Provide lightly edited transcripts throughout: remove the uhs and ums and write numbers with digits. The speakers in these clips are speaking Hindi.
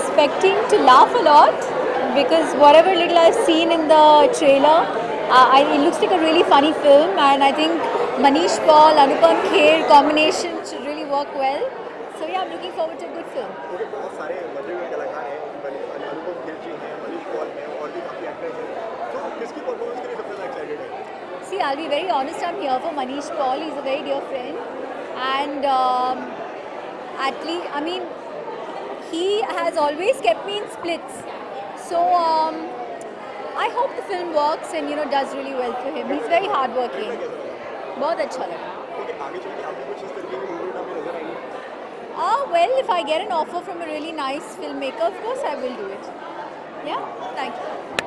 expecting to laugh a lot because whatever little I've seen in the trailer, it looks like a really funny film, and I think Manish Paul, Anupam Kher combination should really work well. So yeah, I'm looking forward to a good film. Okay, बहुत सारे बजे हुए कलाकार हैं, अनुपम खेर जी हैं, मनीष पॉल हैं और भी काफ़ी एक्टर्स हैं, तो किसकी परफॉर्मेंस के लिए सबसे ज़्यादा एक्साइटेड है? See, I'll be very honest, I'm here for Manish Paul. He's a very dear friend, and at least, I mean, he has always kept me in splits. So I hope the film works and does really well for him. He's very hardworking. बहुत अच्छा लगा. ओके, आगे चल के आपको कुछ इस तरीके की मूवी में नजर आई है? Well, if I get an offer from a really nice filmmaker, of course I will do it. Yeah, thank you.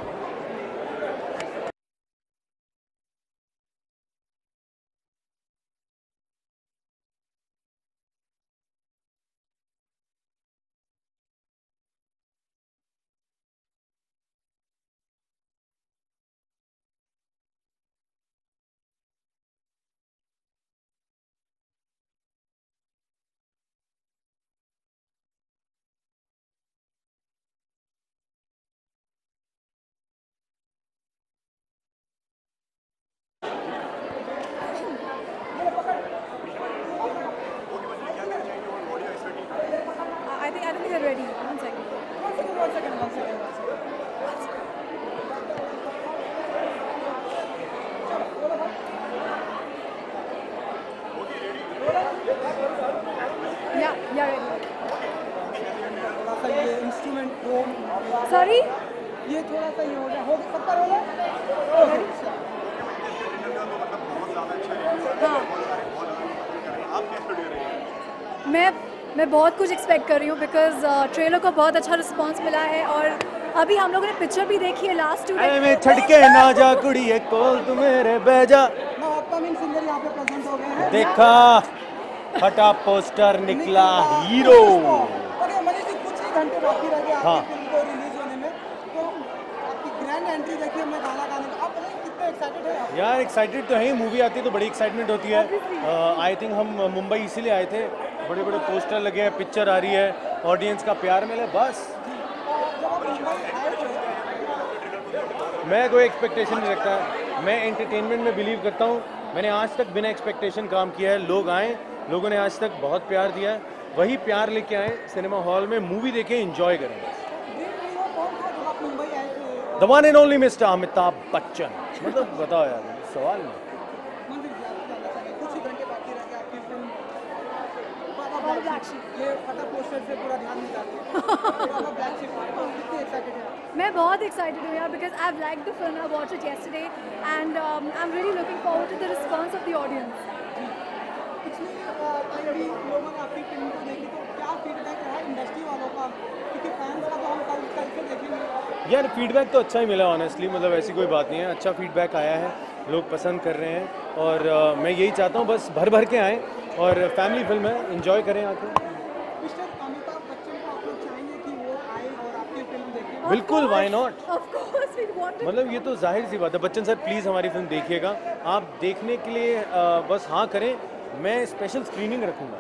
I think they're ready. One second. One second. Yeah, ready. थोड़ा सा ये इंस्ट्रूमेंट ड्रोन Sorry? ये थोड़ा सा ये हो गया हो सकता हो गया मैं बहुत कुछ एक्सपेक्ट कर रही हूँ बिकॉज ट्रेलर को बहुत अच्छा रिस्पांस मिला है और अभी हम लोगों ने पिक्चर भी देखी है लास्ट 2 में छड़के ना जा कुड़ी एक कोल तू मेरे बेजा ना अपकमिंग सिंगर यहाँ पे प्रेजेंट हो गए हैं देखा फटा पोस्टर निकला हीरो ओके मनीष जी कुछ ही घंटे बाकी रह गए हाँ। आपकी फिल्म को रिलीज होने में तो आपकी ग्रैंड एंट्री देखिए मैं गाना गाने में आप बताइए कितने एक्साइटेड है आप? यार एक्साइटेड तो है ही, मूवी आती है तो बड़ी एक्साइटमेंट होती है. आई थिंक हम मुंबई इसीलिए आए थे, बड़े बड़े पोस्टर लगे हैं, पिक्चर आ रही है, ऑडियंस का प्यार मिले बस. जब आप मुंबई आए थे मैं कोई एक्सपेक्टेशन नहीं रखता, मैं एंटरटेनमेंट में बिलीव करता हूँ. मैंने आज तक बिना एक्सपेक्टेशन काम किया है. लोग आए, लोगों ने आज तक बहुत प्यार दिया है, वही प्यार लेके आए सिनेमा हॉल में, मूवी देखें, एंजॉय करें. ड्रीम हीरो कौन था जब आप मुंबई आए थे the one and only mister Amitabh Bachchan. मतलब बताओ यार, सवाल नहीं. मंदिर जी आप जानना चाहेंगे कुछ ही घंटे बाकी रह गए आपकी फिल्म बाबा ब्लैक शिप ये फटा पोस्टर से पूरा ध्यान नहीं जाती बाबा ब्लैक शिप कितने एक्साइटेड हैं आप? मैं बहुत एक्साइटेड हूँ यार because I have like the film. I watch it yesterday and I am really looking forward to the response of the audience. पिछले टाइम भी लोगों ने आपकी फिल्म को देखी तो क्या फीडबैक रहा इंडस्ट्री वालों का क्योंकि फैंस का तो हम कल से देखेंगे. यार फीडबैक तो अच्छा ही मिला ऑनेस्टली, मतलब ऐसी कोई बात नहीं है, अच्छा फीडबैक आया है, लोग पसंद कर रहे हैं और मैं यही चाहता हूँ बस भर भर के आएँ और फैमिली फिल्म है, एंजॉय करें आके. मिस्टर अमिताभ बच्चन को आप लोग चाहेंगे कि वो आए और आपकी फिल्म देखें? बिल्कुल, why not. Of course we want it. मतलब ये तो जाहिर सी बात है. बच्चन सर प्लीज़ हमारी फिल्म देखिएगा, आप देखने के लिए बस हाँ करें, मैं स्पेशल स्क्रीनिंग रखूँगा.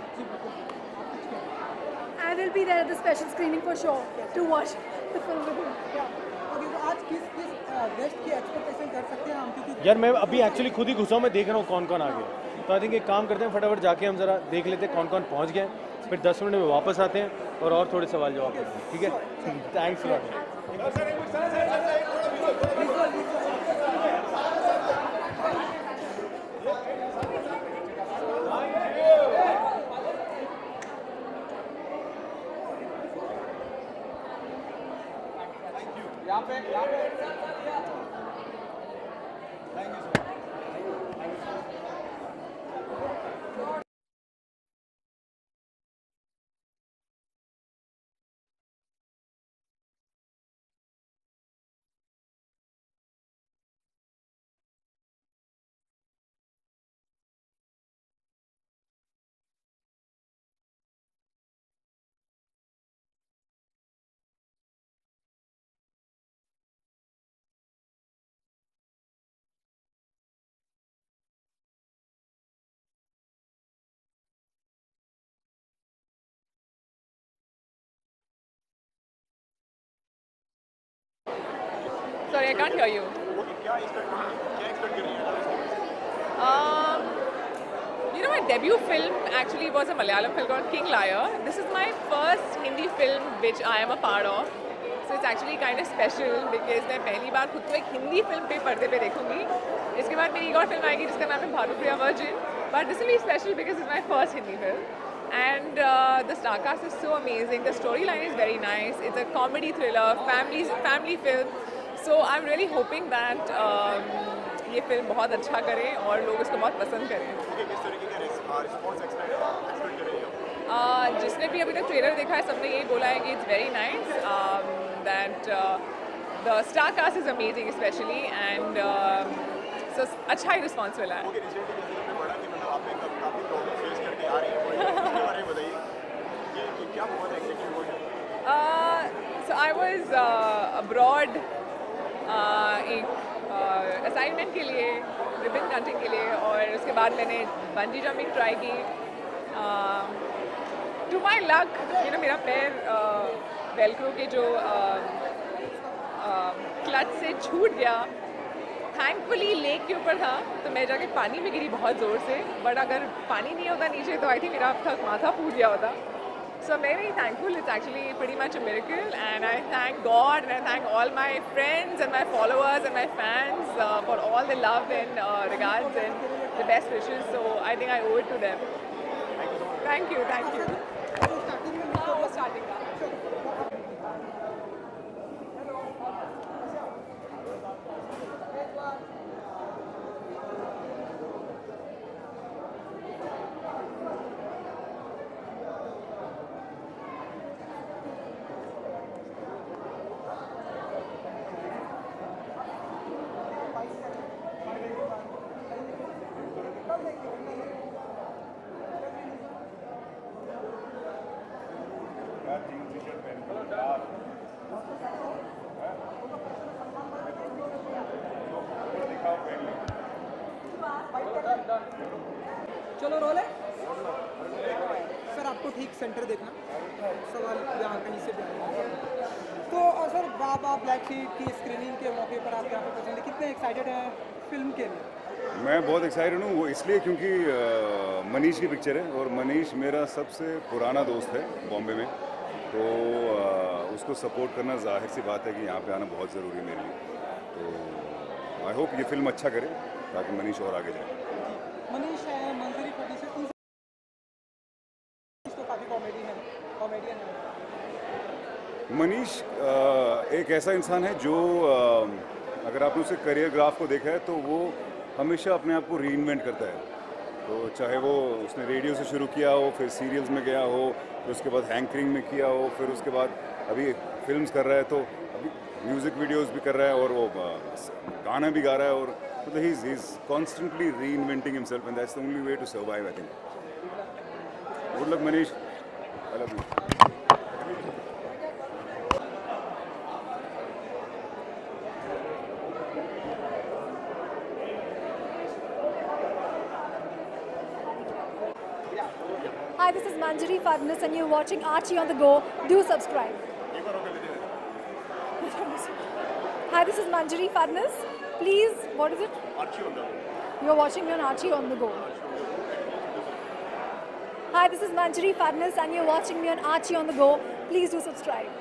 I will be there at the special screening for sure to watch the film with you. Okay तो आज किस गेस्ट की एक्सपेक्टेशन कर सकते हैं हम क्योंकि यार मैं अभी एक्चुअली खुद ही घुसा हूँ, मैं देख रहा हूँ कौन कौन आ गया. तो आई थिंक एक काम करते हैं, फटाफट जाके हम ज़रा देख लेते हैं कौन कौन पहुँच गए, फिर 10 मिनट में वापस आते हैं और थोड़े सवाल जवाब करते हैं. ठीक है, थैंक्स लॉट. यहाँ पे I can't hear you. Okay क्या एक्सपेक्ट कर रही हैं You know, my debut film actually was a Malayalam film called King Liar. This is my first Hindi film which I am a part of. So it's actually kind of special because मैं पहली बार खुद को एक हिंदी फिल्म पे पर्दे पे देखूंगी. इसके बाद मेरी एक और फिल्म आएगी जिसका नाम है Bhanupriya virgin. But this will be special because it's my first Hindi film. And the star cast is so amazing. The storyline is very nice. It's a comedy thriller, family film. So I'm really hoping that ये फिल्म बहुत अच्छा करे और लोग इसको बहुत पसंद करें. ओके किस तरीके का रिस्पॉन्स एक्सपेक्ट कर रही हैं जिसने भी अभी तक ट्रेलर देखा है सबने यही बोला है कि it's very nice that the star cast is amazing specially and so अच्छा ही रिस्पॉन्स मिला है. ओके रिसेंटली जैसे आपने पढ़ा कि मतलब आपने काफ़ी प्रॉब्लम फेस करके आ रही हैं इसके बारे में बताइए कि क्या बहुत एक्साइटिंग हो गया. सो आई वाज अब्रॉड एक असाइनमेंट के लिए रिबन कटिंग के लिए और उसके बाद मैंने बंजी जंपिंग ट्राई की. टू माई लक मेरा पैर वेलक्रो के जो क्लच से छूट गया. थैंकफुली लेक के ऊपर था तो मैं जाके पानी में गिरी बहुत ज़ोर से. बट अगर पानी नहीं होता नीचे तो आई थिंक मेरा अब तक माथा फूट गया होता. So I'm very thankful. It's actually pretty much a miracle, and I thank God and I thank all my friends and my followers and my fans for all the love and regards and the best wishes. So I think I owe it to them. Thank you. Thank you. Starting now. चलो रोल है सर. आपको ठीक सेंटर देखना. सवाल यहाँ कहीं से भी आएगा. तो सर बाबा ब्लैक शीट की स्क्रीनिंग के मौके पर आप यहाँ पे पसंद है, कितने एक्साइटेड हैं फिल्म के लिए? मैं बहुत एक्साइटेड हूँ वो इसलिए क्योंकि मनीष की पिक्चर है और मनीष मेरा सबसे पुराना दोस्त है बॉम्बे में. तो उसको सपोर्ट करना जाहिर सी बात है कि यहाँ पे आना बहुत ज़रूरी है मेरे लिए. तो आई होप ये फिल्म अच्छा करे ताकि मनीष और आगे जाए. मनीष है, मंजरी प्रोड्यूसर, तो काफ़ी कॉमेडियन है. मनीष एक ऐसा इंसान है जो अगर आपने उसके करियर ग्राफ को देखा है तो वो हमेशा अपने आप को रीइन्वेंट करता है. तो चाहे वो उसने रेडियो से शुरू किया हो, फिर सीरियल्स में गया हो, फिर उसके बाद हैंकरिंग में किया हो, फिर उसके बाद अभी फिल्म्स कर रहा है, तो अभी म्यूज़िक वीडियोस भी कर रहा है और वो गाना भी गा रहा है. और मतलब ही is constantly reinventing himself and that's the only way to survive I think. Good luck Manish. I love you. Hi, this is Manjari Fadnas and you're watching Archie on the Go. Do subscribe. Hi, this is Manjari Fadnas. Please, what is it? Archie on the Go. You're watching me on Archie on the Go. Hi, this is Manjari Fadnas and you're watching me on Archie on the Go. Please do subscribe.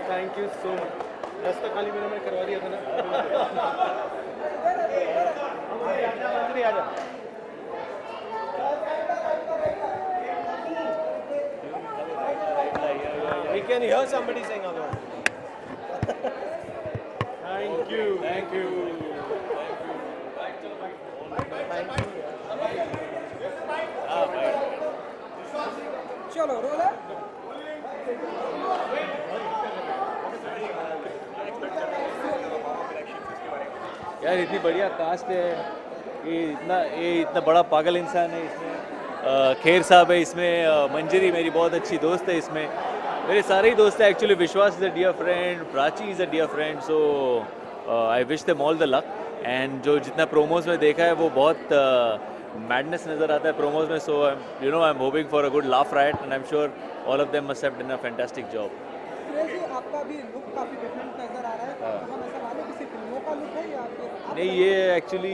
Thank you so much. रास्ता खाली मैंने करवा दिया था ना। अंदर आ जा। We can hear somebody saying hello. Thank you. Thank you. चलो रोल है। यार इतनी बढ़िया कास्ट है, ये इतना बड़ा पागल इंसान है इसमें। खेर साहब है इसमें, मंजरी मेरी बहुत अच्छी दोस्त है इसमें, मेरे सारे ही दोस्त हैं actually. Vishwas is a dear friend, Prachi is a dear friend, so I wish them all the luck. And जो जितना प्रोमोज में देखा है वो बहुत मैडनेस नज़र आता है प्रोमोज में, so you know I am hoping for a good laugh right and I am sure all of them must have done a fantastic job. Crazy आपका भी लुक काफ़ी डिफरेंट नज़र आ रहा है, कहाँ नज़र आ रहा है, किसी फिल्मों का लुक है या फिर नहीं, ये एक्चुअली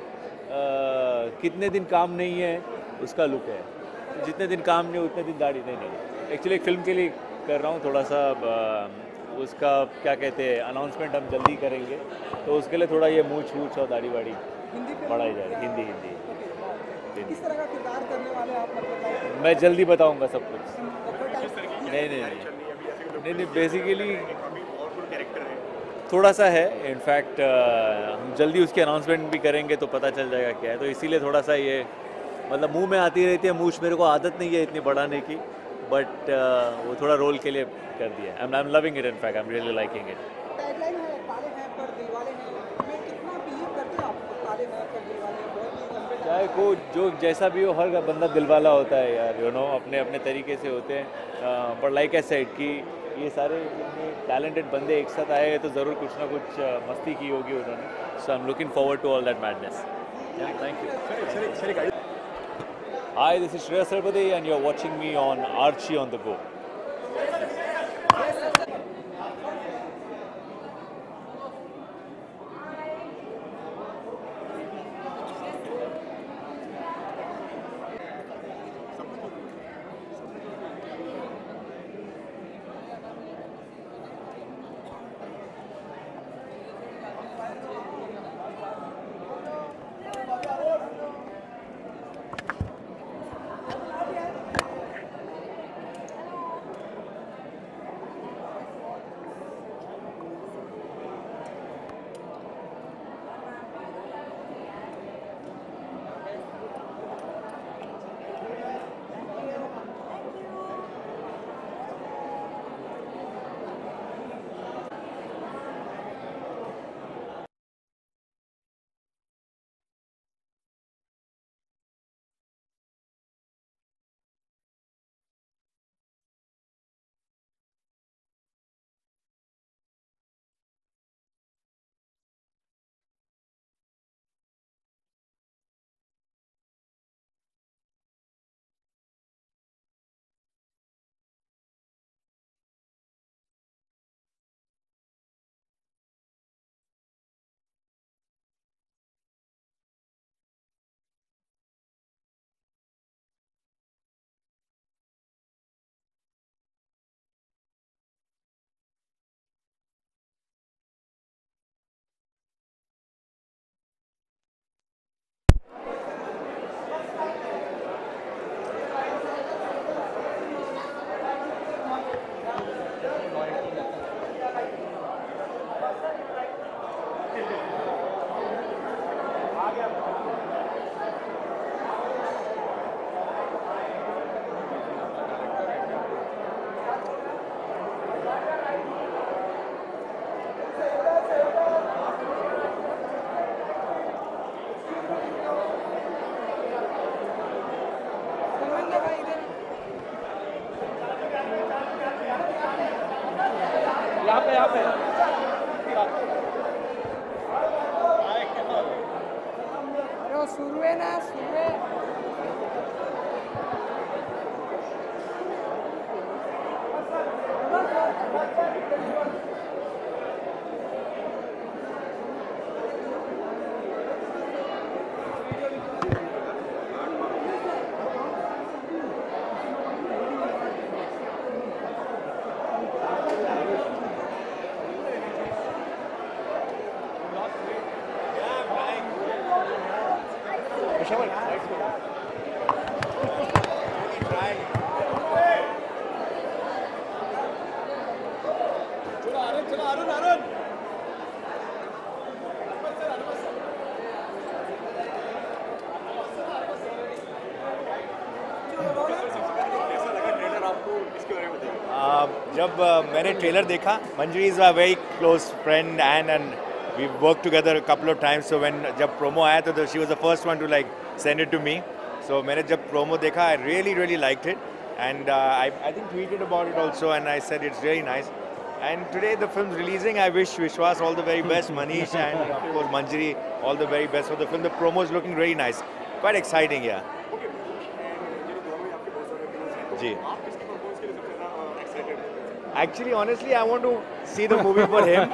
कितने दिन काम नहीं है उसका लुक है, जितने दिन काम नहीं उतने दिन दाढ़ी नहीं एक्चुअली एक फिल्म के लिए कर रहा हूँ थोड़ा सा, उसका क्या कहते हैं अनाउंसमेंट हम जल्दी करेंगे, तो उसके लिए थोड़ा ये मूछ वूछ और दाढ़ी वाड़ी हिंदी फिल्म बढ़ाई जा रही। हिंदी किस तरह का किरदार करने वाले आप, मतलब मैं जल्दी बताऊंगा सब कुछ। नहीं, बेसिकली थोड़ा सा है, इनफैक्ट हम जल्दी उसकी अनाउंसमेंट भी करेंगे तो पता चल जाएगा क्या है, तो इसीलिए थोड़ा सा ये मतलब मुंह में आती रहती है मूछ, मेरे को आदत नहीं है इतनी बढ़ाने की, बट वो थोड़ा रोल के लिए कर दिया। I am loving it, in fact I am really liking it. Tagline है काले हैं पर दिलवाले हैं, मैं कितना बिलीव करते हैं आप काले हैं पर दिलवाले हैं, बहुत ही लंबे चाहे को जो जैसा भी हो, हर बंदा दिलवाला होता है यार, यू नो अपने अपने तरीके से होते हैं, पर लाइक आई सेड कि ये सारे जितने टैलेंटेड बंदे एक साथ आए तो ज़रूर कुछ ना कुछ मस्ती की होगी उन्होंने, so I am looking forward to all that madness. Thank you. Hi, this is Shreya Sarpade and you're watching me on Archie on the Go. यहाँ पे अरे शुरू है ना, शुरू है। जब मैंने ट्रेलर देखा, Manjari is a very close friend and we work together couple of times, so when जब प्रोमो आया तो she was the first one to like send it to me. So मैंने जब प्रोमो देखा, I really liked it and I think tweeted about it also and I said it's really nice. And today the film's releasing. I wish Vishwas all the very best, Manish and of course Manjari all the very best for the film. The promo is looking really nice, quite exciting, yeah. जी. Actually, honestly, I want to see the movie for him.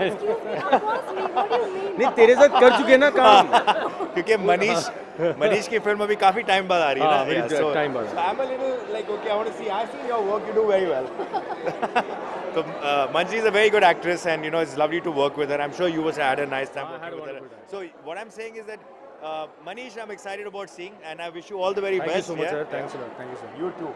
नहीं तेरे साथ कर चुके ना काम. क्योंकि मनीष की फिल्म अभी काफी टाइम बाद आ रही है ना. very time बाद. So I'm a little like, okay, I want to see. I've seen your work. You do very well. So Manjari is a very good actress, and you know it's lovely to work with her. I'm sure you must have had a nice time working with her. So what I'm saying is that Manish, I'm excited about seeing, and I wish you all the very best. Thank you so much, sir. Thanks a lot. Thank you, sir. You too.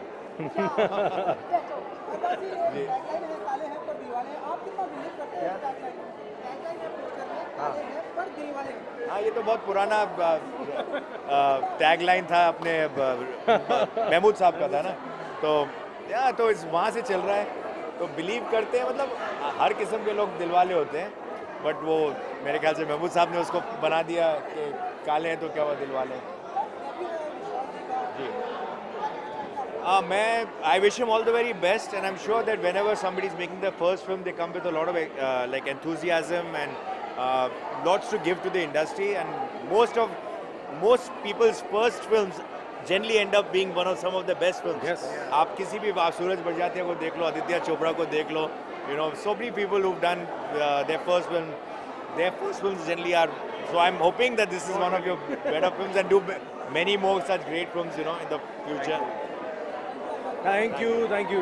हाँ, ये तो बहुत पुराना टैगलाइन था अपने महमूद साहब का था ना. तो इस वहाँ से चल रहा है. तो बिलीव करते हैं, मतलब हर किस्म के लोग दिलवाले होते हैं, बट वो मेरे ख्याल से महमूद साहब ने उसको बना दिया कि काले हैं तो क्या वो दिलवाले हैं. जी. I wish him all the very best, and I'm sure that whenever somebody is making their first film, they come with a lot of like enthusiasm and lots to give to the industry. And most people's first films generally end up being one of some of the best films. Yes. आप किसी भी आप सूरज बड़जात्या को देख लो, आदित्य चोपड़ा को देख लो, you know, so many people who've done their first films generally are. So I'm hoping that this is one of your better films and do many more such great films, you know, in the future. Thank you.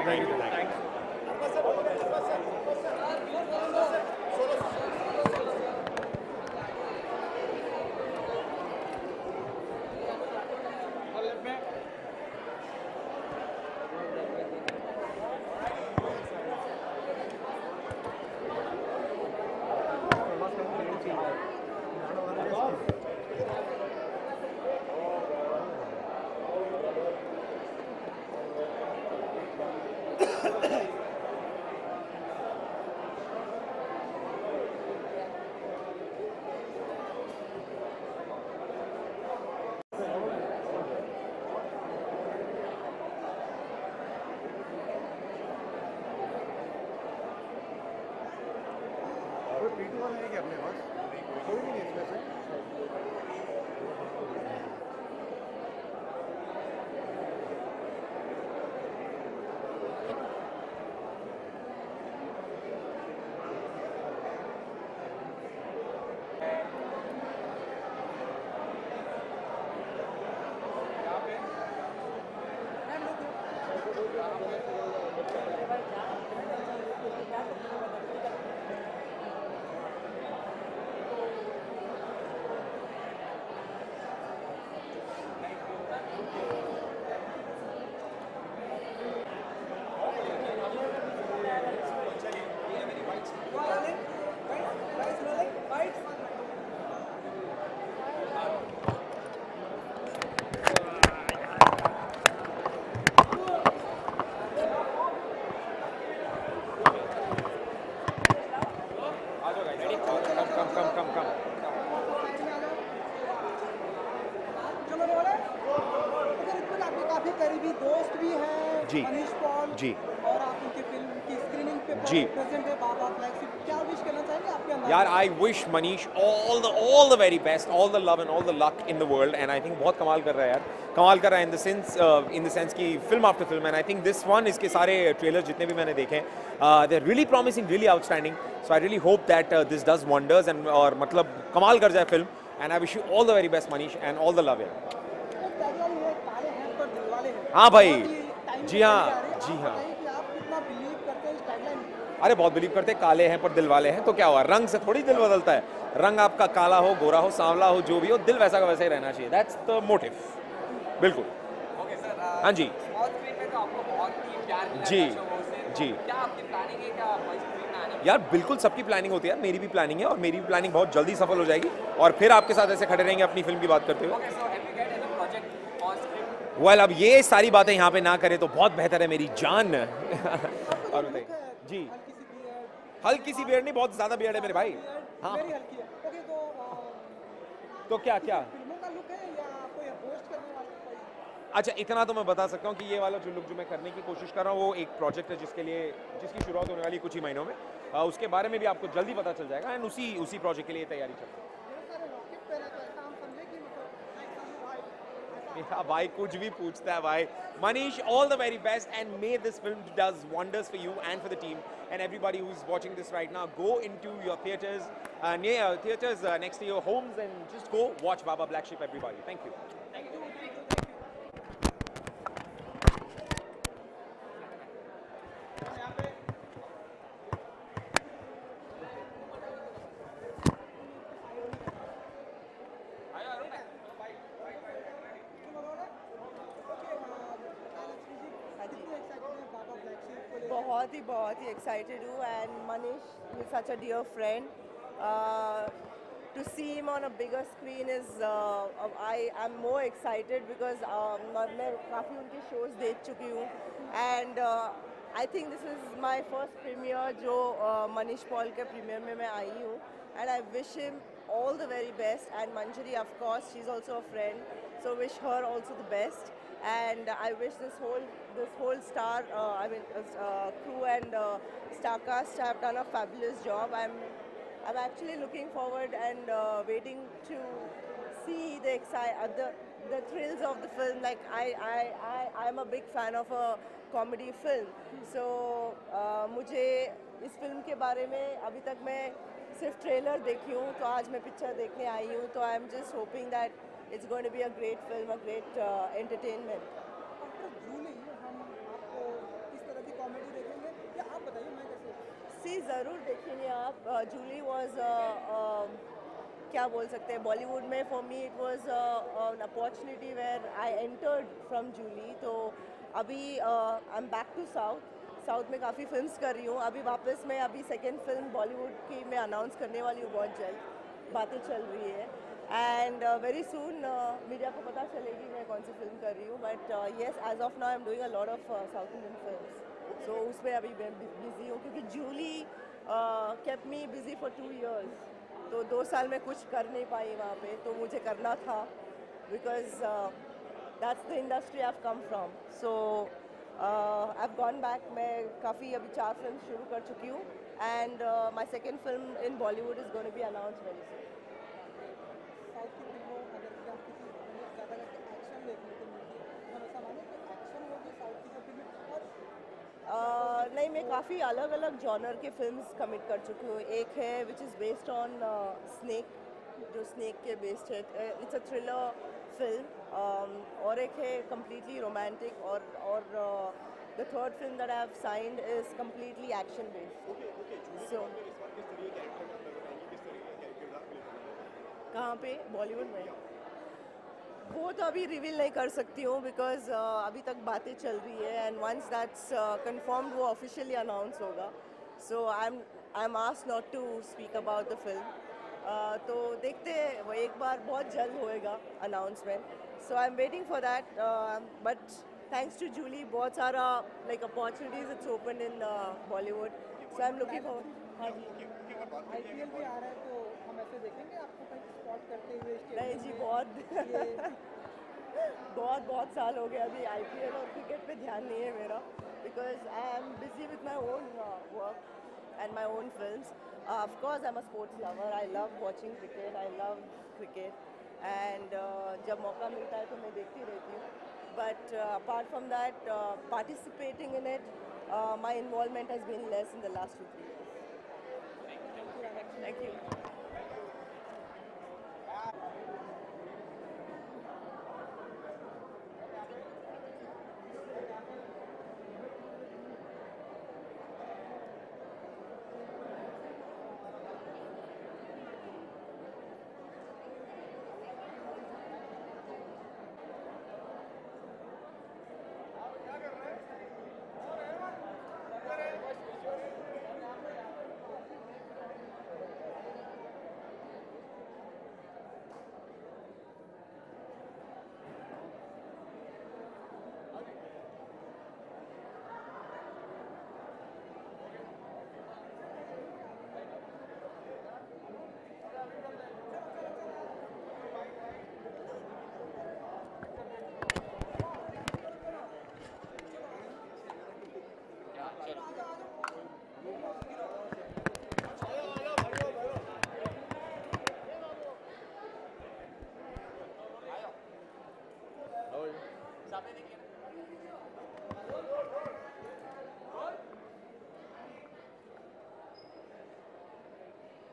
जी जी और आप उनकी फिल्म की स्क्रीनिंग पे प्रेजेंट है बाबा फ्लैगशिप, क्या विश करना चाहेंगे आपके अंदर? यार I wish Manish all the very best, all the love and all the luck in the world, and I think बहुत कमाल कर रहा है यार, कमाल कर रहा है in the sense कि film after film, and I think this one, इसके सारे ट्रेलर जितने भी मैंने देखे they're really promising, really outstanding, so I really hope that this does wonders and और मतलब कमाल कर जाए film, and I wish you all the very best Manish and all the love यार. हाँ भाई, जी हाँ. अरे बहुत बिलीव करते हैं काले हैं पर दिल वाले हैं, तो क्या हुआ, रंग से थोड़ी दिल बदलता है, रंग आपका काला हो, गोरा हो, सांवला हो, जो भी हो, दिल वैसा का वैसा ही रहना चाहिए, दैट्स द मोटिव। बिल्कुल। ओके सर, हाँ जी स्मॉल स्क्रीन में तो आपको बहुत ही प्यार मिला जी, दर्शकों से, तो जी। क्या आपकी प्लानिंग है, क्या बड़ी स्क्रीन में आने की? यार बिल्कुल सबकी प्लानिंग होती है, मेरी भी प्लानिंग है और मेरी भी प्लानिंग बहुत जल्दी सफल हो जाएगी और फिर आपके साथ ऐसे खड़े रहेंगे अपनी फिल्म की बात करते हुए। Okay sir, have you get any project और स्क्रिप्ट? वेल अब ये सारी बातें यहाँ पे ना करें तो बहुत बेहतर है मेरी जान। और बताइए जी। हल्की सी बियर्ड नहीं, बहुत ज्यादा बियर्ड है मेरे भाई। हाँ वेरी हल्की है। ओके, तो क्या क्या फिल्मों का लुक है या कोई होस्ट करने वाला कोई? अच्छा इतना तो मैं बता सकता हूँ कि ये वाला जो लुक जो मैं करने की कोशिश कर रहा हूँ वो एक प्रोजेक्ट है जिसकी शुरुआत होने वाली है कुछ ही महीनों में। उसके बारे में भी आपको जल्दी पता चल जाएगा एंड उसी प्रोजेक्ट के लिए तैयारी चल रही है। ढेर सारे रॉकेट पे रहता है, ऐसा हम समझे कि मतलब लाइक सम भाई Yeah, भाई कुछ भी पूछता है भाई। Manish, all the very best and may this film does wonders for you and for the team and everybody who's watching this right now. Go into your theaters, next to your homes and just go watch Baba Black Sheep, everybody. Thank you. बहुत ही एक्साइटेड हूँ and Manish is such a dear friend to see him on a bigger screen is I am more excited because मैं काफ़ी उनके शोज देख चुकी हूँ and I think this is my first premiere जो मनीष पॉल के प्रीमियर में मैं आई हूँ and I wish him all the very best and Manjari of course she's also a friend so wish her also the best and I wish this whole star crew and star cast have done a fabulous job. I'm actually looking forward and waiting to see the thrills of the film. Like I'm a big fan of a comedy film so मुझे इस फिल्म के बारे में अभी तक मैं सिर्फ ट्रेलर देखी हूँ तो आज मैं पिक्चर देखने आई हूँ तो I am just hoping that it's going to be a great film, a great entertainment. After Julie हम आपको इस तरह की कॉमेडी देखेंगे या आप बताइए मैं कैसे? सी ज़रूर देखेंगे आप। जूली वॉज क्या बोल सकते हैं बॉलीवुड में for me it was an opportunity where I entered from Julie तो अभी I am back to south में काफ़ी फिल्म्स कर रही हूँ अभी वापस मैं अभी सेकेंड फिल्म बॉलीवुड की मैं अनाउंस करने वाली हूँ बहुत जल्द, बातें चल रही है एंड वेरी सून मीडिया को पता चलेगी मैं कौन सी फिल्म कर रही हूँ but yes as of now I am doing a lot of south Indian films so उसमें अभी मैं बिजी हूँ क्योंकि Julie kept me busy for 2 years तो 2 साल में कुछ कर नहीं पाई वहाँ पे तो मुझे करना था because that's the industry I have come from so I have gone back. मैं काफ़ी अभी 4 फिल्म शुरू कर चुकी हूँ and my second film in Bollywood is going to be announced very soon. South की फिल्मों अगर क्या किसी ज़्यादा करके एक्शन देखने को मिलती है हम ऐसा माने कि एक्शन होगी साउथ की जो फिल्में और नहीं मैं काफ़ी अलग अलग जॉनर के फिल्म्स कमिट कर चुकी हूँ। एक है which is based on snake जो स्नेक के बेस्ड है, इट्स अ थ्रिलर फिल्म और एक है कम्प्लीटली रोमांटिक और the third film that I have signed is completely action based. So कहाँ पे बॉलीवुड में वो तो अभी रिवील नहीं कर सकती हूँ बिकॉज अभी तक बातें चल रही है एंड वंस दैट्स कंफर्म्ड वो ऑफिशियली अनाउंस होगा so I am asked not to speak about the film तो देखते हैं वो एक बार बहुत जल्द होएगा announcement so I am waiting for that but thanks to Julie बहुत सारा like opportunities it's open in Bollywood so I am looking for. हाँ जी आईपीएल भी आ रहा है तो हम ऐसे देखेंगे आपको कहीं स्पॉट करते हुए नहीं जी बहुत साल हो गया अभी आईपीएल और क्रिकेट पे ध्यान नहीं है मेरा because I am busy with my own work and my own films. Of course I am a sports lover, I love watching cricket, I love cricket and जब मौका मिलता है तो मैं देखती रहती हूँ but apart from that participating in it my involvement has been less in the last 2-3 years. Thank you.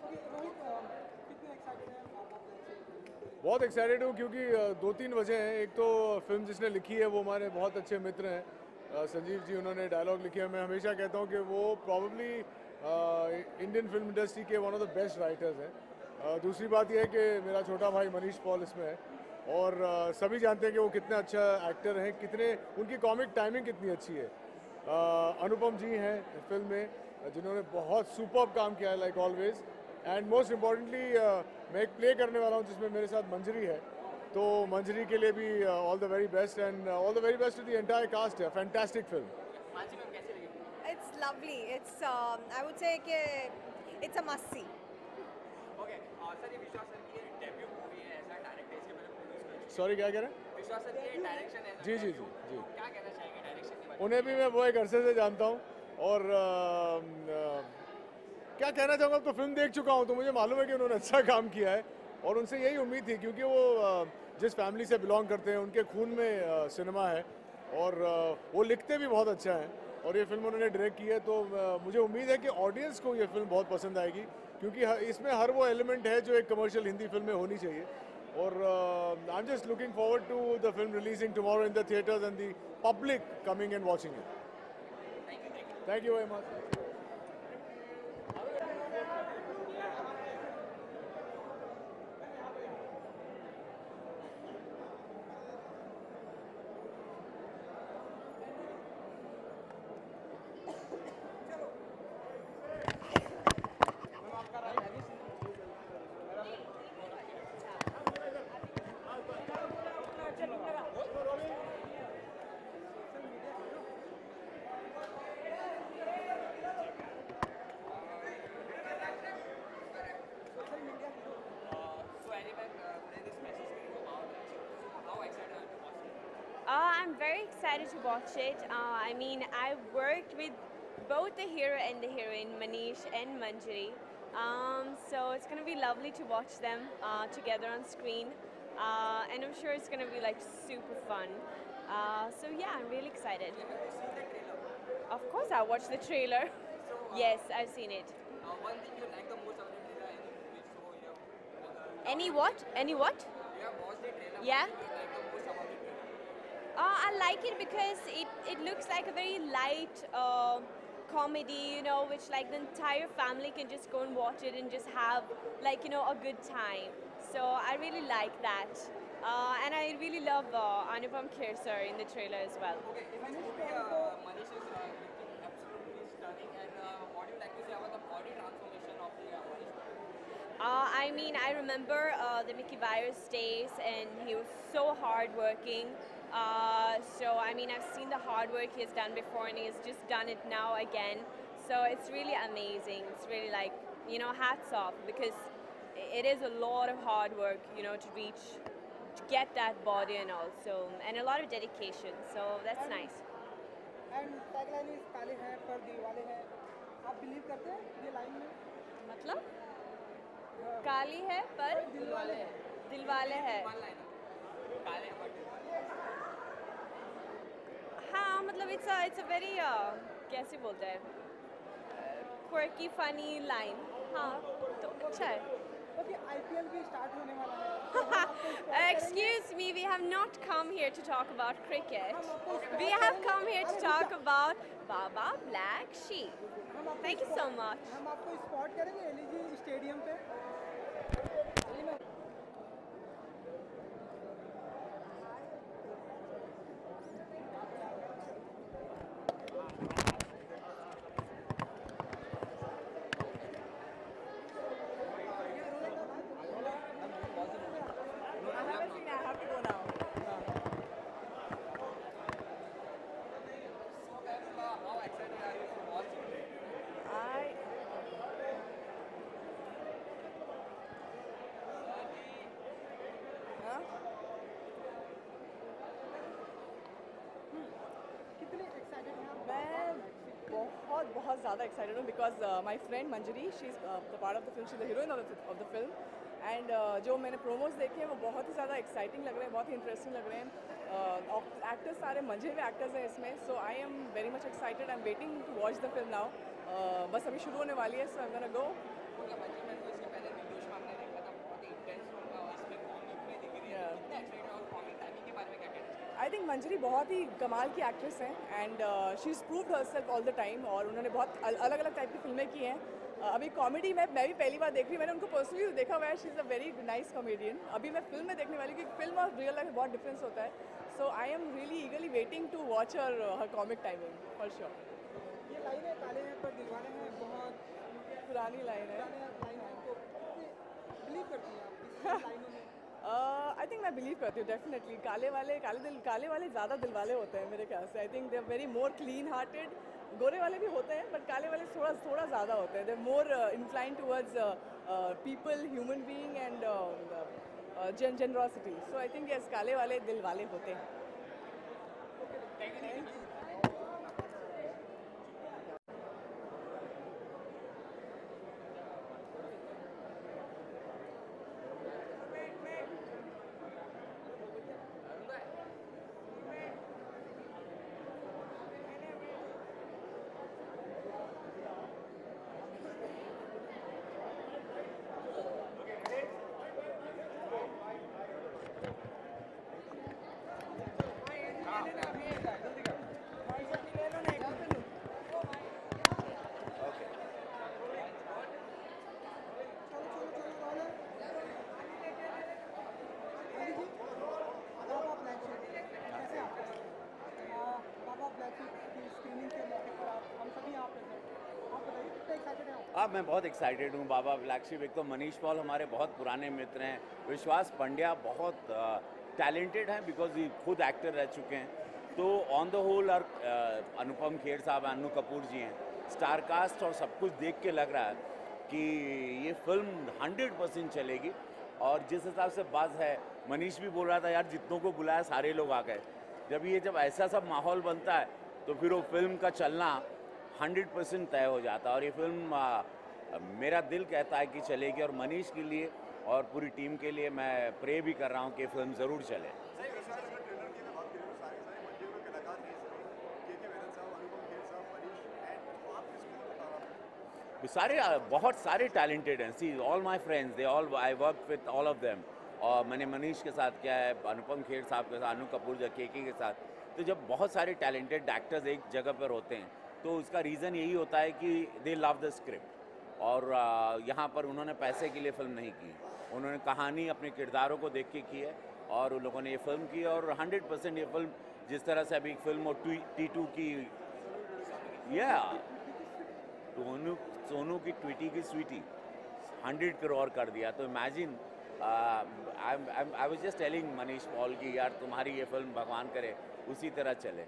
Rohit कितने एक्साइटेड हैं आप बहुत एक्साइटेड हूँ क्योंकि दो तीन वजह हैं। एक तो फिल्म जिसने लिखी है वो हमारे बहुत अच्छे मित्र हैं, संजीव जी, उन्होंने डायलॉग लिखे हैं। मैं हमेशा कहता हूँ कि वो प्रॉब्ली इंडियन फिल्म इंडस्ट्री के one of the best writers हैं। दूसरी बात यह है कि मेरा छोटा भाई मनीष पॉल इसमें है और सभी जानते हैं कि वो कितना अच्छा एक्टर हैं, कितने उनकी कॉमिक टाइमिंग कितनी अच्छी है। अनुपम जी हैं फिल्म में जिन्होंने बहुत सुपर्ब काम किया है like always. And most importantly मैं एक प्ले करने वाला हूँ जिसमें मेरे साथ मंजरी है, तो मंजरी के लिए भी all the very best and all the very best to the entire cast है। Fantastic film. It's lovely. It's I would say कि it's a must see. Okay sir ये विश्वास सर की डेब्यू मूवी है ऐसा डायरेक्टर इसके पहले सॉरी क्या कह रहे हैं? विश्वास सर की डायरेक्शन है जी जी जी जी, क्या कहना चाहेंगे डायरेक्शन के बारे में? उन्हें भी मैं वो एक अरसे से जानता हूँ और क्या कहना चाहूँगा, तो फिल्म देख चुका हूँ तो मुझे मालूम है कि उन्होंने अच्छा काम किया है और उनसे यही उम्मीद थी क्योंकि वो जिस फैमिली से बिलोंग करते हैं उनके खून में सिनेमा है और वो लिखते भी बहुत अच्छा हैं और ये फिल्म उन्होंने डायरेक्ट की है। तो मुझे उम्मीद है कि ऑडियंस को ये फिल्म बहुत पसंद आएगी क्योंकि इसमें हर वो एलिमेंट है जो एक कमर्शियल हिंदी फिल्म में होनी चाहिए। और I am just looking forward to the film releasing tomorrow in the theatres and the public coming and watching it. Thank you very much. I'm very excited to watch it. I mean, I worked with both the hero and the heroine, Manish and Manjari. So it's going to be lovely to watch them together on screen. And I'm sure it's going to be like super fun. So yeah, I'm really excited. Of course, I watched the trailer. Yes, I've seen it. One thing you like the most of the trailer, Any what? Any what? you have watched the trailer. Yeah. What do you like the most about the trailer? I like it because it looks like a very light comedy, you know, which like the entire family can just go and watch it and just have like, you know, a good time. So I really like that. And I really love Anupam Kher sir in the trailer as well. Okay, in this movie, Manish is looking absolutely stunning. And what do you like to say about the body transformation of the Manish? I mean, I remember the Mickey Virus days, and he was so hardworking. So, I mean, I've seen the hard work he has done before, and he has just done it now again. So, it's really amazing. It's really like, you know, hats off, because it is a lot of hard work, you know, to get that body and also, and a lot of dedication. So, that's nice. And tagline is काले हैं पर दिल वाले हैं, आप बिलीव करते हैं ये लाइन में? मतलब काली है पर दिल वाले हैं। दिल वाले है। काले हैं but हाँ, मतलब it's a very कैसे बोलते हैं, quirky funny line. हाँ, तो अच्छा है. ओके, आईपीएल भी स्टार्ट होने वाला है। Excuse me, we have not come here to talk about cricket. We have come here to talk about Baba Black Sheep. Thank you so much. हम आपको स्पॉट करेंगे एलईजी स्टेडियम पे। how excited are you to watch it? कितने एक्साइटेड हैं आप? मैं बहुत ज़्यादा एक्साइटेड हूँ because my friend Manjari she is the part of the film, she is the heroine of the film and जो मैंने प्रोमोज देखे हैं वो बहुत ही ज़्यादा एक्साइटिंग लग रहे हैं, बहुत ही इंटरेस्टिंग लग रहे हैं। एक्टर्स सारे मजे हुए एक्टर्स हैं इसमें, so I am very much excited, I am waiting to watch the film now. बस अभी शुरू होने वाली है, so I am gonna go. मंजरी बहुत ही कमाल की एक्ट्रेस हैं and she is proved herself all the time और उन्होंने बहुत अलग अलग टाइप की फिल्में की हैं। अभी कॉमेडी मैं भी पहली बार देख रही हूँ, मैंने उनको पर्सनली देखा हुआ है, she is a very nice comedian. अभी मैं फिल्म में देखने वाली हूँ क्योंकि फिल्म और रियल लाइफ में बहुत डिफरेंस होता है। So I am really eagerly waiting to watch her comic timing for sure. ये लाइनें काले हैं पर दिलवाले हैं बहुत पुरानी लाइन है। बिलीव करती हैं आप इस लाइनों में? आई थिंक मैं बिलीव करती हूँ डेफिनेटली। काले वाले ज़्यादा दिल वाले होते हैं मेरे ख्याल से। I think they are very more clean hearted. गोरे वाले भी होते हैं बट काले वाले थोड़ा ज़्यादा होते हैं। They are more incline towards people, human being and generosity. So I think yes, काले वाले दिल वाले होते हैं। हाँ, मैं बहुत एक्साइटेड हूँ। बाबा ब्लैक शीप, एक तो मनीष पॉल हमारे बहुत पुराने मित्र हैं, विश्वास पंड्या बहुत टैलेंटेड हैं बिकॉज ये खुद एक्टर रह चुके हैं। तो ऑन द होल और अनुपम खेर साहब, अन्नू कपूर जी हैं, स्टार कास्ट और सब कुछ देख के लग रहा है कि ये फिल्म 100% चलेगी। और जिस हिसाब से बज़ है, मनीष भी बोल रहा था यार जितनों को बुलाया सारे लोग आ गए। जब ऐसा सब माहौल बनता है तो फिर वो फिल्म का चलना 100% तय हो जाता है। और ये फिल्म मेरा दिल कहता है कि चलेगी और मनीष के लिए और पूरी टीम के लिए मैं प्रे भी कर रहा हूँ कि फिल्म ज़रूर चले। बहुत सारे टैलेंटेड हैं। See all my friends, they all, I work with all of them. और मैंने मनीष के साथ किया है, अनुपम खेर साहब के साथ, अन्नू कपूर के साथ। तो जब बहुत सारे टैलेंटेड एक्टर्स एक जगह पर होते हैं तो उसका रीज़न यही होता है कि दे लव द स्क्रिप्ट। और यहाँ पर उन्होंने पैसे के लिए फ़िल्म नहीं की, उन्होंने कहानी अपने किरदारों को देख के की है और उन लोगों ने ये फिल्म की। और 100% ये फिल्म जिस तरह से अभी फिल्म और T2 की, या सोनू की ट्वीटी की स्वीटी 100 करोड़ कर दिया। तो imagine, I was just telling Manish Paul की यार तुम्हारी ये फिल्म भगवान करे उसी तरह चले।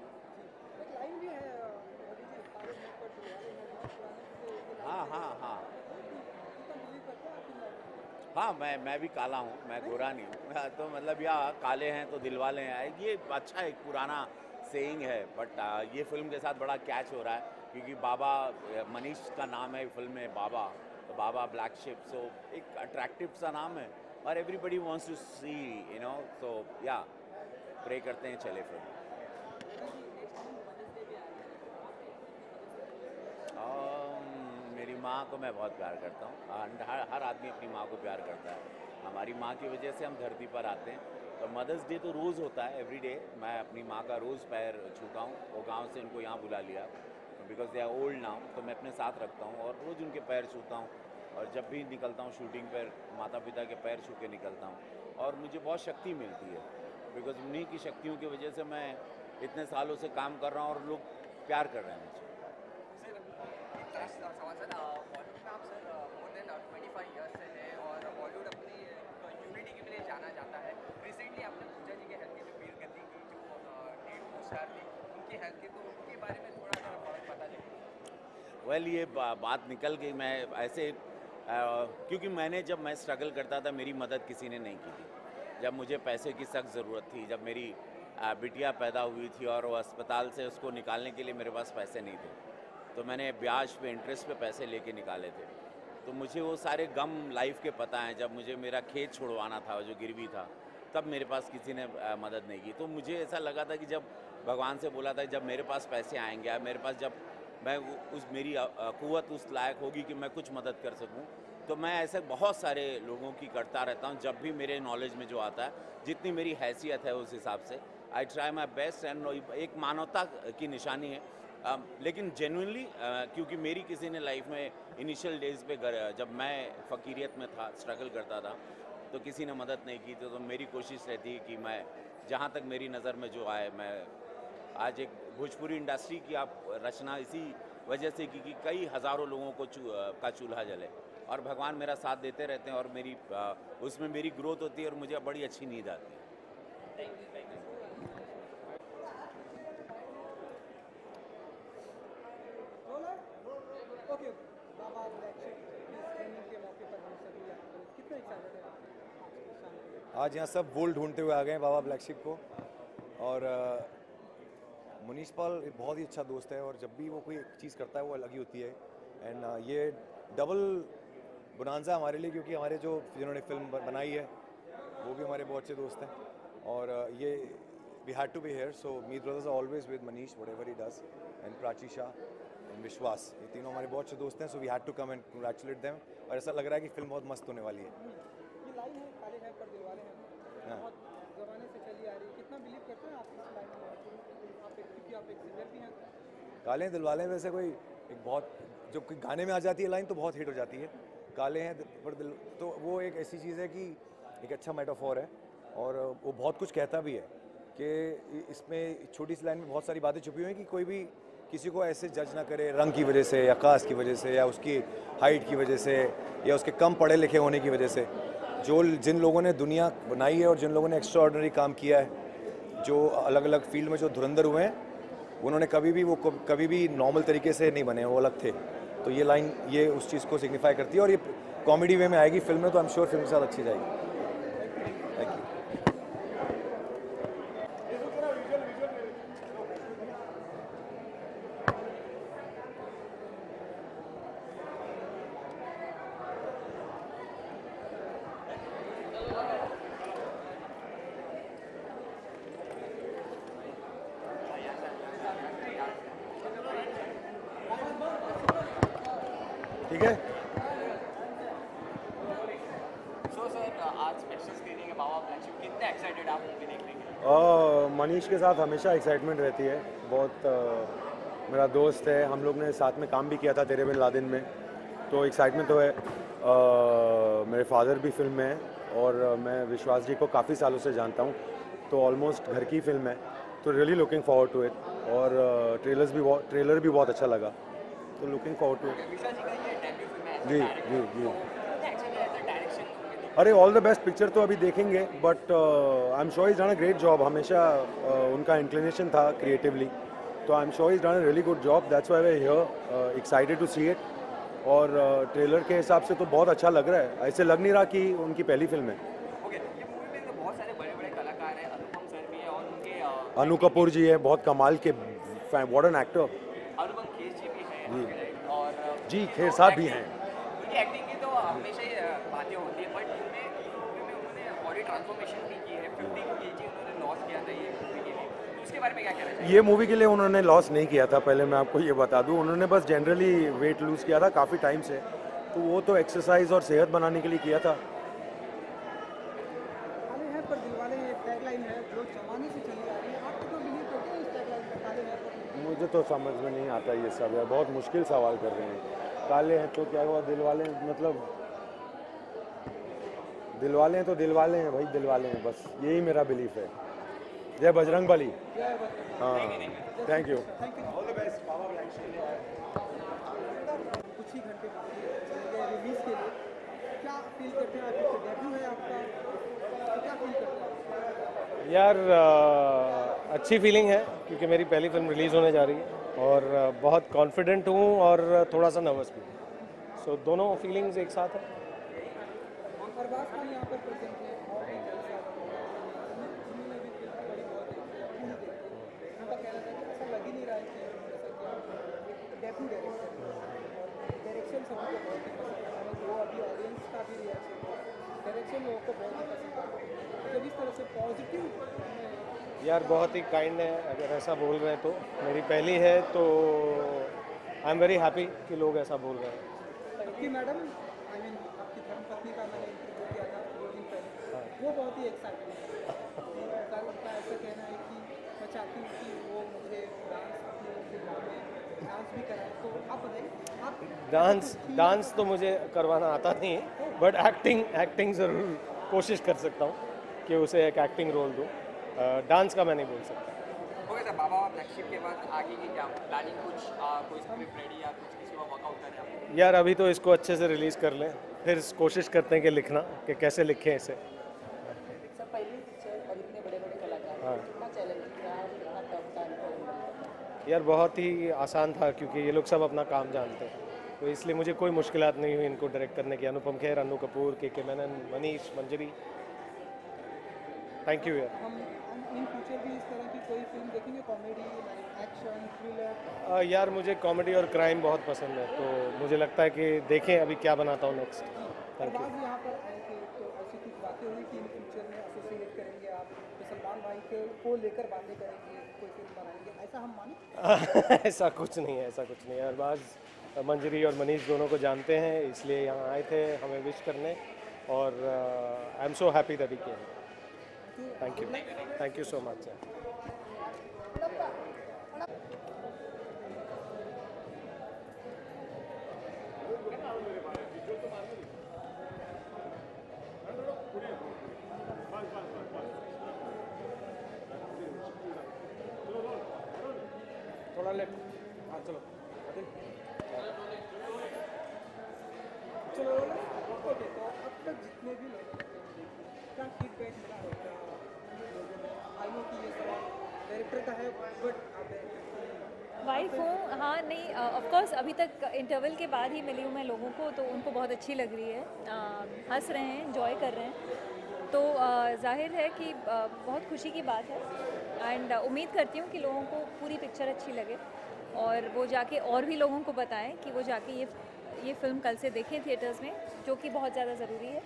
हाँ, मैं भी काला हूँ, मैं गोरा नहीं हूँ। तो मतलब या काले हैं तो दिलवाले हैं, ये अच्छा एक पुराना सेइंग है। बट ये फिल्म के साथ बड़ा कैच हो रहा है क्योंकि बाबा, मनीष का नाम है फिल्म में बाबा, तो बाबा ब्लैक शिप, सो एक अट्रैक्टिव सा नाम है और everybody wants to see, you know. So या प्रे करते हैं चले फिल्म। मेरी माँ को मैं बहुत प्यार करता हूँ। हर आदमी अपनी माँ को प्यार करता है। हमारी माँ की वजह से हम धरती पर आते हैं। तो मदर्स डे तो रोज़ होता है, एवरी डे। मैं अपनी माँ का रोज़ पैर छूता हूँ। वो गांव से उनको यहाँ बुला लिया because they are old now, तो मैं अपने साथ रखता हूँ और रोज़ उनके पैर छूता हूँ। और जब भी निकलता हूँ शूटिंग पर, माता पिता के पैर छू के निकलता हूँ और मुझे बहुत शक्ति मिलती है बिकॉज उन्हीं की शक्तियों की वजह से मैं इतने सालों से काम कर रहा हूँ और लोग प्यार कर रहे हैं मुझे। वेल, ये बात निकल गई। मैं ऐसे क्योंकि जब मैं स्ट्रगल करता था मेरी मदद किसी ने नहीं की थी। जब मुझे पैसे की सख्त ज़रूरत थी, जब मेरी बिटिया पैदा हुई थी और वो अस्पताल से उसको निकालने के लिए मेरे पास पैसे नहीं थे, तो मैंने ब्याज पे, इंटरेस्ट पे पैसे लेके निकाले थे। तो मुझे वो सारे गम लाइफ के पता हैं। जब मुझे मेरा खेत छुड़वाना था जो गिरवी था, तब मेरे पास किसी ने मदद नहीं की। तो मुझे ऐसा लगा था कि जब भगवान से बोला था जब मेरे पास पैसे आएंगे, मेरे पास जब मैं मेरी कुव्वत उस लायक होगी कि मैं कुछ मदद कर सकूं, तो मैं ऐसे बहुत सारे लोगों की करता रहता हूं। जब भी मेरे नॉलेज में जो आता है, जितनी मेरी हैसियत है उस हिसाब से I try my best and एक मानवता की निशानी है। लेकिन जेन्युइनली क्योंकि मेरी किसी ने लाइफ में इनिशियल डेज पे जब मैं फ़कीरियत में था, स्ट्रगल करता था, तो किसी ने मदद नहीं की तो मेरी कोशिश रहती है कि मैं जहाँ तक मेरी नज़र में जो आए, मैं आज एक भोजपुरी इंडस्ट्री की आप रचना इसी वजह से की कि कई हज़ारों लोगों को का चूल्हा जले और भगवान मेरा साथ देते रहते हैं और मेरी उसमें मेरी ग्रोथ होती है और मुझे बड़ी अच्छी नींद आती है। ओके, बाबा ब्लैक शिप की स्क्रीनिंग के मौके पर हम सभी कितने एक्साइटेड हैं? आज यहाँ सब वोल ढूंढते हुए आ गए हैं बाबा ब्लैक शिप को। और मनीष पॉल एक बहुत ही अच्छा दोस्त है और जब भी वो कोई चीज़ करता है वो अलग ही होती है। एंड ये डबल बोनांजा हमारे लिए, क्योंकि हमारे जो जिन्होंने फिल्म बनाई है वो भी हमारे बहुत अच्छे दोस्त हैं। और ये we had to be here, so Meet brothers are always with Manish whatever he does, and Prachi Shah and Vishwas, ये तीनों हमारे बहुत अच्छे दोस्त हैं। So we had to come and congratulate them. और ऐसा लग रहा है कि फिल्म बहुत मस्त होने वाली है। ये लाइन है काले हैं पर दिलवाले हैं, बहुत ज़माने से चली आ रही है, कितना बिलीव करते हैं आप इस लाइन में? क्योंकि आप एक सिंगर भी हैं। काले हैं दिलवाले हैं वैसे कोई एक बहुत, जब कोई गाने में आ जाती है लाइन तो बहुत हिट हो जाती है। काले हैं पर दिल, तो वो एक ऐसी चीज़ है कि एक अच्छा मेटाफोर है और वो बहुत कुछ कहता भी है कि इसमें छोटी सी लाइन में बहुत सारी बातें छुपी हुई हैं कि कोई भी किसी को ऐसे जज ना करे रंग की वजह से या कास्ट की वजह से या उसकी हाइट की वजह से या उसके कम पढ़े लिखे होने की वजह से। जिन लोगों ने दुनिया बनाई है और जिन लोगों ने एक्स्ट्राऑर्डिनरी काम किया है, जो अलग अलग फील्ड में जो धुरंधर हुए हैं, उन्होंने कभी भी नॉर्मल तरीके से नहीं बने, वो अलग थे। तो ये लाइन ये उस चीज़ को सिग्निफाई करती है और ये कॉमेडी वे में आएगी फिल्म में, तो आई एम श्योर फिल्म के साथ अच्छी जाएगी। Thank you. ठीक है। आज स्पेशल स्क्रीनिंग है बाबा ब्लैक शिप, कितने एक्साइटेड आप मूवी देखने के लिए? मनीष के साथ हमेशा एक्साइटमेंट रहती है, बहुत मेरा दोस्त है, हम लोग ने साथ में काम भी किया था तेरे बिन लादेन में, तो एक्साइटमेंट तो है। मेरे फादर भी फिल्म में हैं और मैं विश्वास जी को काफ़ी सालों से जानता हूँ, तो ऑलमोस्ट घर की फिल्म है, तो really looking forward to it. और ट्रेलर भी बहुत अच्छा लगा, तो looking forward to it. Vishal ji का ये डेब्यू फिल्म है, जी जी जी। डायरेक्शन अरे ऑल द बेस्ट, पिक्चर तो अभी देखेंगे, but I am sure is done a great job. हमेशा उनका इंक्लिनेशन था क्रिएटिवली, तो I am sure is done a really good job, that's why we are here, excited to C it. और ट्रेलर के हिसाब से तो बहुत अच्छा लग रहा है, ऐसे लग नहीं रहा कि उनकी पहली फिल्म है। ओके, ये मूवी में तो बहुत सारे बड़े-बड़े कलाकार हैं, अनुपम सर भी है और उनके अनु कपूर जी है, बहुत कमाल के, what an actor. Anupam Kher ji भी हैं जी और जी, खेर साहब भी हैं। उनकी एक्टिंग की तो हमेशा ही बातें होती है, बट इनमें उन्होंने बॉडी ट्रांसफॉर्मेशन भी की है, 50 kg उन्होंने लॉस किया था ये मूवी के लिए, तो उसके बारे में क्या कहना चाहिए? ये मूवी के लिए उन्होंने लॉस नहीं किया था, पहले मैं आपको ये बता दूं, उन्होंने बस जनरली वेट लूज़ किया था काफ़ी टाइम से, तो वो तो एक्सरसाइज और सेहत बनाने के लिए किया था। काले हैं पर दिलवाले हैं एक टैगलाइन है जो जमाने से चली आ रही है, आप कितना बिलीव करते हैं इस टैगलाइन में, काले हैं पर? मुझे तो समझ में नहीं आता ये सब यार, बहुत मुश्किल सवाल कर रहे हैं। काले हैं तो क्या हुआ, दिलवाले मतलब दिलवाले हैं तो दिलवाले हैं भाई, दिलवाले हैं, बस यही मेरा बिलीफ है। जय बजरंग बली। हाँ, thank you. All the best Baba black Sheep. कुछ ही घंटे बाकी चले गए रिलीज के लिए, क्या फील करते हैं आप? डेब्यू है आपका, तो क्या फील करते हैं? यार अच्छी फीलिंग है क्योंकि मेरी पहली फिल्म रिलीज़ होने जा रही है और बहुत कॉन्फिडेंट हूँ और थोड़ा सा नर्वस भी, सो दोनों फीलिंग्स एक साथ हैं। अरबाज खान यहाँ पर प्रेजेंट है और भी कई सारे उन्होंने भी फिल्म बड़ी बहुत उनका कहना था कि ऐसा लग ही नहीं रहा है कि जैसा कि डेब्यू डायरेक्शन सबको बहुत ही पसंद है, वो अभी ऑडियंस का भी रिएक्शन डायरेक्शन लोगों को बहुत ही पसंद है, जब इस तरह से पॉजिटिव। यार बहुत ही काइंड है, अगर ऐसा बोल रहे हैं तो मेरी पहली है तो आई एम वेरी हैप्पी कि लोग ऐसा बोल रहे हैं। कि मैडम आई मीन आपकी धर्मपत्नी का मैंने इंटरव्यू किया था 2 दिन पहले, वो बहुत ही एक्साइटेड है, उनका ऐसा कहना है कि मैं चाहती हूँ कि वो मुझे डांस अपने फिल्मों में डांस भी कराए, तो आप बताइए आप डांस तो मुझे करवाना आता नहीं है, बट एक्टिंग ज़रूर कोशिश कर सकता हूँ कि उसे एक एक्टिंग रोल दूँ। डांस का मैं नहीं बोल सकता। ओके सर, बाबा फ्लैगशिप के बाद आगे की क्या प्लानिंग, कुछ कोई स्क्रिप्ट रेडी या कुछ किसी को वर्कआउट कर रहे हैं? यार अभी तो इसको अच्छे से रिलीज़ कर लें, फिर कोशिश करते हैं कि लिखना कि कैसे लिखें इसे। सर पहली पिक्चर और इतने बड़े बड़े कलाकार, हाँ। कितना चैलेंजिंग था, कितना टफ था इनको? यार बहुत ही आसान था क्योंकि ये लोग सब अपना काम जानते हैं, तो इसलिए मुझे कोई मुश्किलात नहीं हुई इनको डायरेक्ट करने की। Anupam Kher, Anu Kapoor, K Menon, Manish, Manjari, thank you यार। हम इन फ्यूचर भी इस तरह की कोई फिल्म देखेंगे, कॉमेडी, एक्शन, थ्रिलर? यार मुझे कॉमेडी और क्राइम बहुत पसंद है, तो मुझे लगता है कि देखें अभी क्या बनाता हूँ नेक्स्ट। Thank you. यहाँ पर आए थे तो ऐसी कुछ बातें हुई कि इन फ्यूचर में एसोसिएट करेंगे आप, तो सलमान भाई को लेकर बातें करेंगे, कोई फिल्म बनाएंगे, ऐसा हम माने? ऐसा कुछ नहीं है, ऐसा कुछ नहीं है। अरबाज, मंजरी और मनीष दोनों को जानते हैं, इसलिए यहाँ आए थे हमें विश करने, और I am so happy that he came. Thank you so much sir. थोड़ा लेफ्ट, हाँ चलो चलो। ओके, तो अब तक जितने भी लोग क्या फीडबैक मिला होगा लोगों ने? आई नो कि ये सवाल डायरेक्टर का है, बट आप वाइफ हूँ, हाँ नहीं, ऑफ कोर्स अभी तक इंटरवल के बाद ही मिली हूँ मैं लोगों को, तो उनको बहुत अच्छी लग रही है, हंस रहे हैं, एंजॉय कर रहे हैं, तो जाहिर है कि बहुत खुशी की बात है। एंड उम्मीद करती हूँ कि लोगों को पूरी पिक्चर अच्छी लगे और वो जाके और भी लोगों को बताएं कि वो जाके ये फिल्म कल से देखें थिएटर्स में, जो कि बहुत ज़्यादा ज़रूरी है।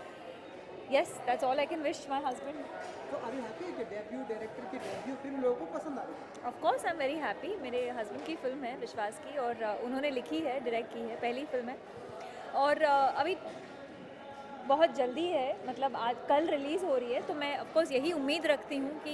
Yes, that's all I can wish my husband. तो अभी हैप्पी है कि डेब्यू डायरेक्टर की डेब्यू फिल्म लोगों को पसंद आ रही है? Of course I am very happy. मेरे हस्बैंड की फ़िल्म है विश्वास की, और उन्होंने लिखी है, डायरेक्ट की है, पहली फिल्म है, और अभी बहुत जल्दी है, मतलब आज कल रिलीज़ हो रही है, तो मैं ऑफ कोर्स यही उम्मीद रखती हूँ कि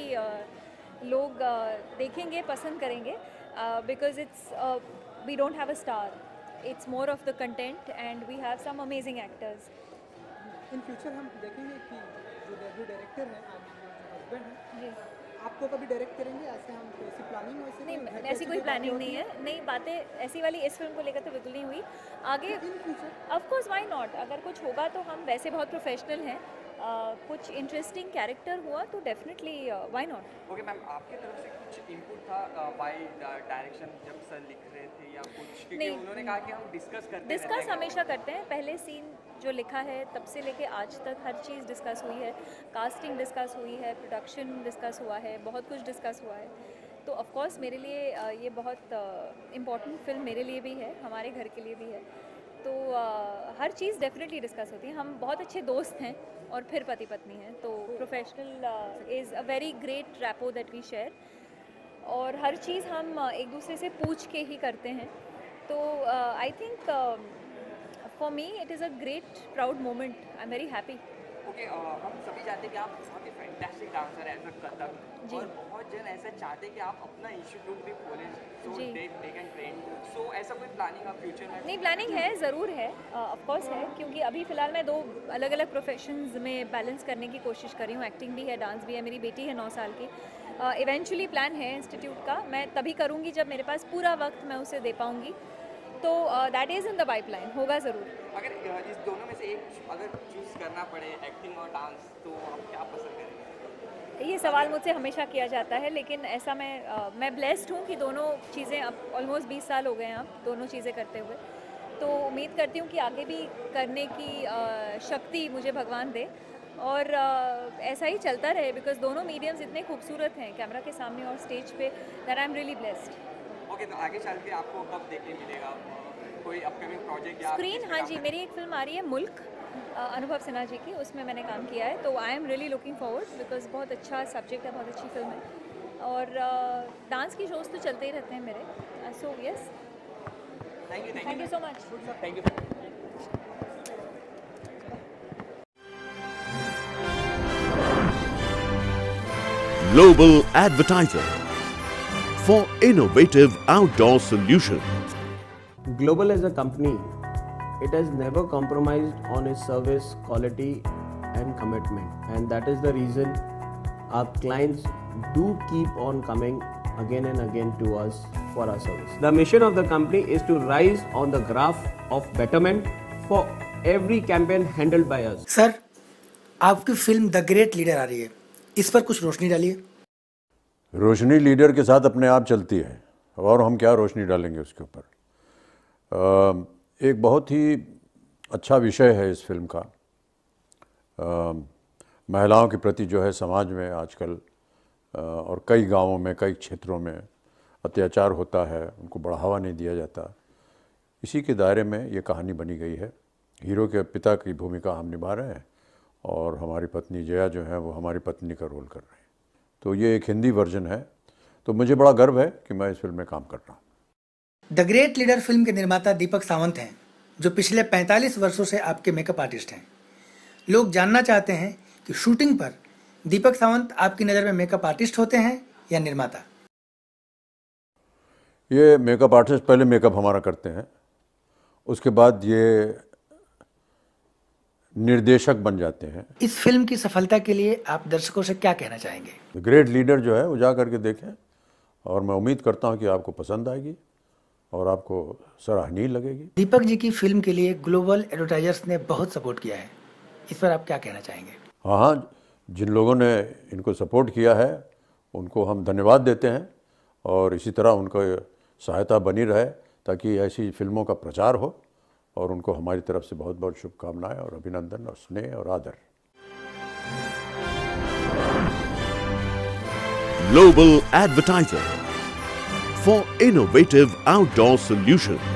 लोग देखेंगे, पसंद करेंगे, because it's we don't have a star, it's more of the content and we have some amazing actors. In future हम देखेंगे कि जो डेब्यू डायरेक्टर हैं, हस्बैंड हैं, जी, आपको कभी डायरेक्ट करेंगे? ऐसे हम ऐसी प्लानिंग वैसे नहीं, ऐसी कोई प्लानिंग नहीं है, नई बातें ऐसी वाली इस फिल्म को लेकर तो बिल्कुल नहीं हुई। आगे ऑफ कोर्स व्हाई नॉट, अगर कुछ होगा तो हम वैसे बहुत प्रोफेशनल हैं, कुछ इंटरेस्टिंग कैरेक्टर हुआ तो definitely why not. Okay ma'am, आपके तरफ से कुछ इनपुट था बाय डायरेक्शन जब सर लिख रहे थे या कुछ? क्योंकि उन्होंने कहा कि हम डिस्कस हमेशा करते हैं, पहले सीन जो लिखा है तब से लेके आज तक हर चीज़ डिस्कस हुई है, कास्टिंग डिस्कस हुई है, प्रोडक्शन डिस्कस हुआ है, बहुत कुछ डिस्कस हुआ है। तो ऑफ कोर्स मेरे लिए ये बहुत इम्पॉर्टेंट फिल्म मेरे लिए भी है, हमारे घर के लिए भी है, तो हर चीज़ डेफिनेटली डिस्कस होती है। हम बहुत अच्छे दोस्त हैं और फिर पति पत्नी हैं, तो professional is a very great rapport that we share, और हर चीज़ हम एक दूसरे से पूछ के ही करते हैं। तो I think for me it is a great proud moment, I am very happy. Okay, हम सभी चाहते हैं कि आप बहुत ही fantastic dancer as a Kathak, और बहुत जन ऐसा चाहते हैं कि आप अपना इंस्टीट्यूट भी खोलें, सो दे कैन ट्रेन, सो ऐसा कोई प्लानिंग आप फ्यूचर में? नहीं, प्लानिंग है, ज़रूर है, ऑफ कोर्स है, क्योंकि अभी फ़िलहाल मैं 2 अलग अलग प्रोफेशंस में बैलेंस करने की कोशिश कर रही हूँ। एक्टिंग भी है, डांस भी है, मेरी बेटी है 9 साल की। इवेंचुअली प्लान है इंस्टीट्यूट का, मैं तभी करूँगी जब मेरे पास पूरा वक्त मैं उसे दे पाऊँगी, तो that is in the pipeline, होगा ज़रूर। अगर इस दोनों में से एक अगर चूज़ करना पड़े, एक्टिंग और डांस, तो आप क्या पसंद करेंगे? ये सवाल मुझसे हमेशा किया जाता है, लेकिन ऐसा मैं ब्लेस्ड हूँ कि दोनों चीज़ें, अब ऑलमोस्ट 20 साल हो गए हैं अब दोनों चीज़ें करते हुए, तो उम्मीद करती हूँ कि आगे भी करने की शक्ति मुझे भगवान दे, और ऐसा ही चलता रहे, बिकॉज दोनों मीडियम्स इतने खूबसूरत हैं कैमरा के सामने और स्टेज पे, that I am really blessed. Okay, तो आगे चल के आपको कब देखने मिलेगा कोई अपकमिंग प्रोजेक्ट या स्क्रीन? हाँ जी, मेरी एक फिल्म आ रही है मुल्क, अनुभव सिन्हा जी की, उसमें मैंने काम किया है, तो I am really looking forward, because बहुत अच्छा सब्जेक्ट है, बहुत अच्छी फिल्म है, और डांस की शोज़ तो चलते ही रहते हैं मेरे, so yes, thank you so much. Thank you. Global Advertiser for innovative outdoor solutions. Global as a company, it has never compromised on its service quality and commitment, and that is the reason our clients do keep on coming again and again to us for our service. The mission of the company is to rise on the graph of betterment for every campaign handled by us. Sir, आपकी फिल्म द ग्रेट लीडर आ रही है, इस पर कुछ रोशनी डालिए। रोशनी लीडर के साथ अपने आप चलती है और हम क्या रोशनी डालेंगे उसके ऊपर। एक बहुत ही अच्छा विषय है इस फिल्म का। महिलाओं के प्रति जो है समाज में आजकल और कई गांवों में, कई क्षेत्रों में अत्याचार होता है, उनको बढ़ावा नहीं दिया जाता। इसी के दायरे में ये कहानी बनी गई है। हीरो के पिता की भूमिका हम निभा रहे हैं और हमारी पत्नी जया जो है वो हमारी पत्नी का रोल कर रहे हैं। तो ये एक हिंदी वर्जन है, तो मुझे बड़ा गर्व है कि मैं इस फिल्म में काम कर रहा हूँ। द ग्रेट लीडर फिल्म के निर्माता दीपक सावंत हैं, जो पिछले 45 वर्षों से आपके मेकअप आर्टिस्ट हैं। लोग जानना चाहते हैं कि शूटिंग पर दीपक सावंत आपकी नज़र में मेकअप आर्टिस्ट होते हैं या निर्माता? ये मेकअप आर्टिस्ट पहले मेकअप हमारा करते हैं, उसके बाद ये निर्देशक बन जाते हैं। इस फिल्म की सफलता के लिए आप दर्शकों से क्या कहना चाहेंगे? ग्रेट लीडर जो है वो जा करके देखें और मैं उम्मीद करता हूँ कि आपको पसंद आएगी और आपको सराहनीय लगेगी। दीपक जी की फिल्म के लिए ग्लोबल एडवर्टाइजर्स ने बहुत सपोर्ट किया है, इस पर आप क्या कहना चाहेंगे? हाँ, जिन लोगों ने इनको सपोर्ट किया है उनको हम धन्यवाद देते हैं और इसी तरह उनको सहायता बनी रहे ताकि ऐसी फिल्मों का प्रचार हो, और उनको हमारी तरफ से बहुत बहुत शुभकामनाएं और अभिनंदन और स्नेह और आदर। Global Advertiser for innovative outdoor solutions.